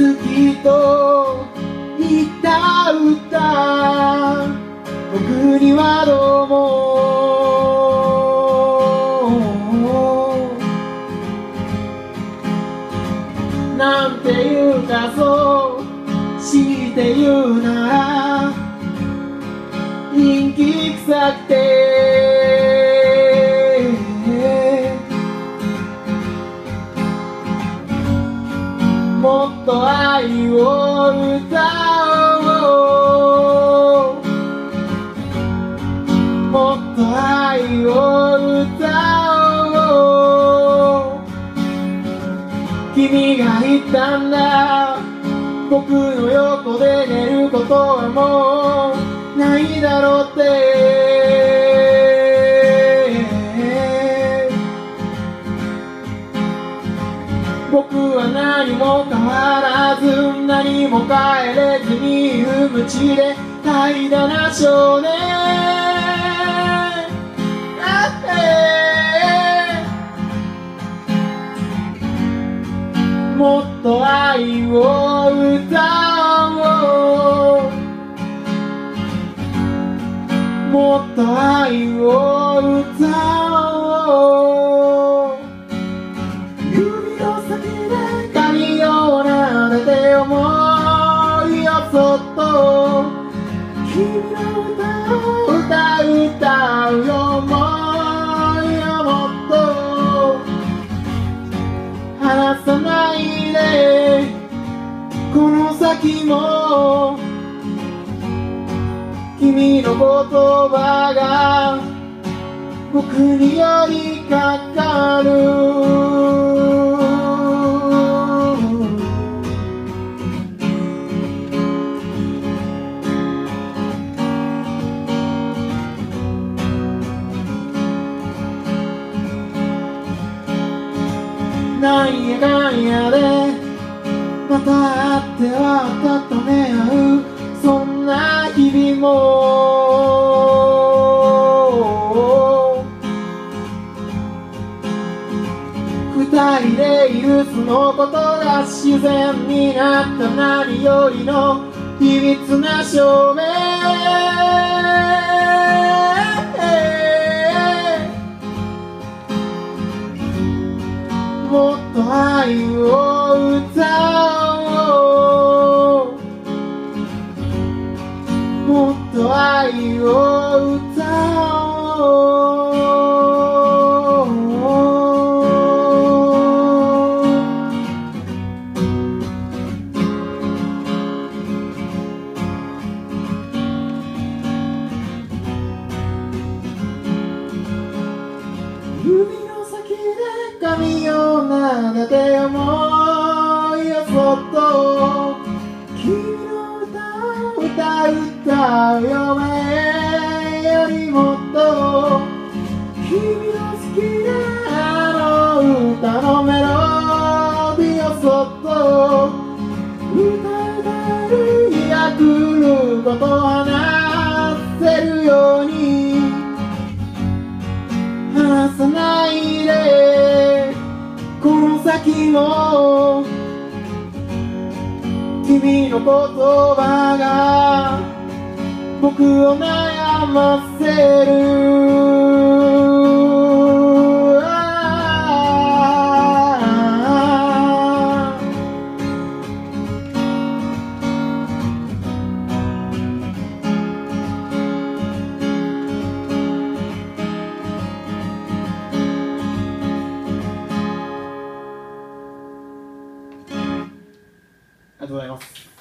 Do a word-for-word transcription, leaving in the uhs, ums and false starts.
きと言った歌、僕にはどうもなんていうかそうして言うなら陰気臭くてもっと愛を歌おう、もっと愛を歌おう。君が言ったんだ、僕の横で寝ることはもうないだろうって。僕は何も変わらず何も変えれずに無知で怠惰な少年だって、もっと愛を歌おう、もっと愛を歌おう。髪を撫でて思いをそっと君の歌を歌う歌うよ、思いをもっと離さないで、この先も君の言葉が僕に寄りかかる。なんやかんやでまた会っては温め合う、そんな日々も二人でいるそのことが自然になった、何よりの秘密な証明。もっと愛を歌おう、もっと愛を歌おう。指の先で髪を撫でて思いをそっと君の歌を歌う歌うよ、前よりもっと君の好きなあの歌のメロディをそっと歌える日が来ることを話せるように、離さないでこの先も君の言葉が僕を悩ませる。ありがとうございます。